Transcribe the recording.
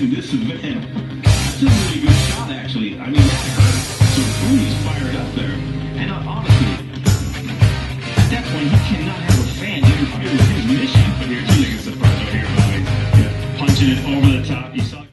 watching this event. That's a really good shot, actually. I mean, that hurt. So Froome's fired up there. And honestly, at that point, he cannot have a fan interfere with his mission. But here's the biggest surprise right here, by the way. Yeah. Punching it over the top. You saw